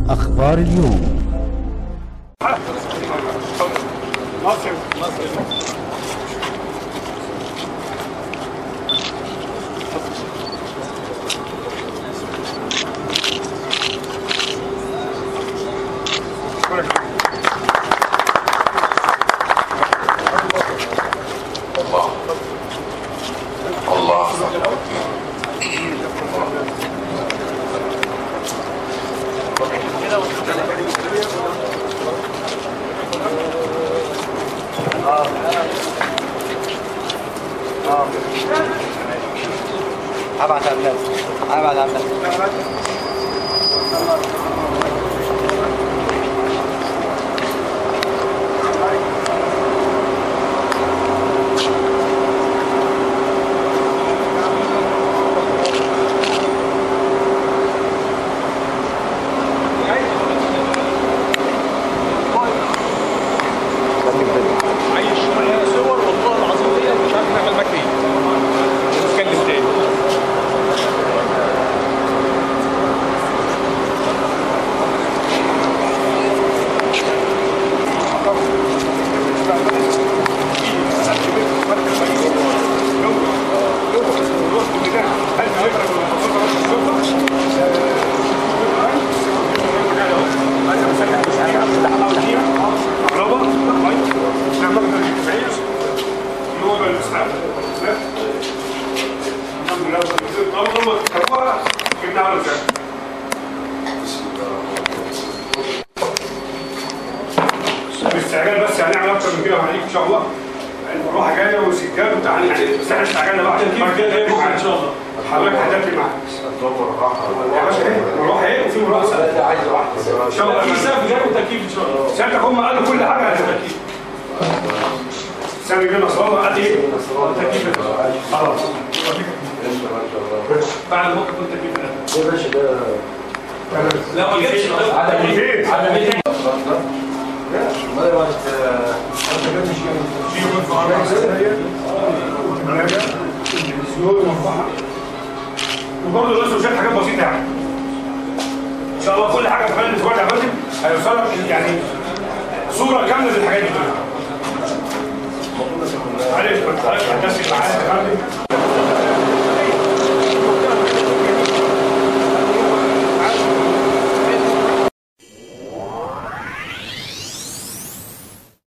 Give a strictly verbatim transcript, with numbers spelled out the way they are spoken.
أخبار اليوم. مصر مصر الله ابعت على الناس ابعت على الناس عايش معايا صور والله العظيم دي مش عارف نعمل معاك ايه. نتكلم تاني. باستعجال بس هنعمل اكتر من كده وهنيجي ان شاء الله. المروحه جايه وسجاد وبتاع يعني بس احنا استعجلنا بقى عشان كيف جاي ان شاء الله. حضرتك هتاكل معاك. يا باشا ايه؟ مروحه ايه وفي مروحه سقف. عايز واحده. ان شاء الله في سقف جاي وتكييف ان شاء الله. ساعتك هم قالوا كل حاجه على التكييف. سامي جاي نصر الله قال ايه؟ تكييف خلاص. بعد الموقف كنت تكييف يا باشا ده لا ما جاتش على ايه؟ على مين؟ لا والله انت انت كنت في يوم في عربية سرية راجع السيول والبحر وبرضه لسه شوية حاجات بسيطة يعني إن شاء الله كل حاجة في خلال الأسبوع اللي فاتت هيوصلك يعني صورة كاملة للحاجات دي. معلش كنت حضرتك هتمسك معايا يا فندم